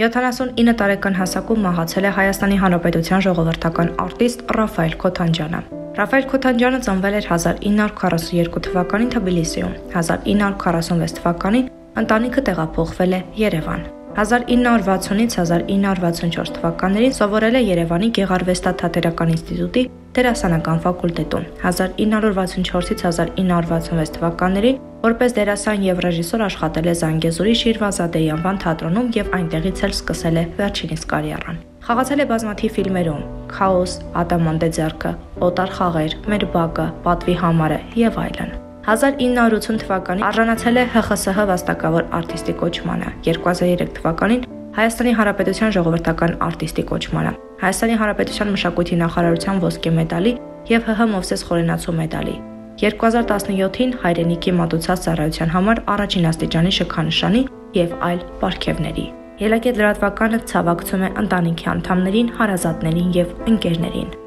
79 տարեկան հասակում մահացել է Հայաստանի Հանրապետության ժողովրդական արտիստ Ռաֆայել Քոթանջյանը։ Ռաֆայել Քոթանջյանը ծնվել էր 1942 թվականին Թբիլիսիում։ 1946 թվականին ընտանիքը տեղափոխվել է Երևան։ 1960-ից 1964 թվականներին սովորել է Երևանի Գեղարվեստաթատերական ինստիտուտի դերասանական ֆակուլտետում։ 1964-ից 1966 թվականներին որպես դերասան եւ ռեժիսոր աշխատել է Զանգեզուրի Շիրվազադեի անվան թատրոնում եւ այնտեղից էլ սկսել է վերջինիս կարիերան։ Խաղացել է բազմաթիվ ֆիլմերում՝ Քաոս, Ադամանդե ձեռքը, Օտար խաղեր, Մեր բակը, Պատվի համարը եւ այլն։ 1980 թվականին արժանացել է ՀԽՍՀ վաստակավոր արտիստի կոչմանը, 2003 թվականին Հայաստանի Հանրապետության ժողովրդական արտիստի կոչմանը, Հայաստանի Հանրապետության մշակույթի նախարարության ոսկե մեդալի եւ ՀՀ Մովսես Խորենացու մեդալի, 2017-ին հայրենիքի մատուցած ծառայության համար առաջին աստիճանի շքանշանի եւ այլ պարգևների։ Ելակետ լրատվականը ցավակցում է ընտանիքի անդամներին, հարազատներին եւ ընկերներին։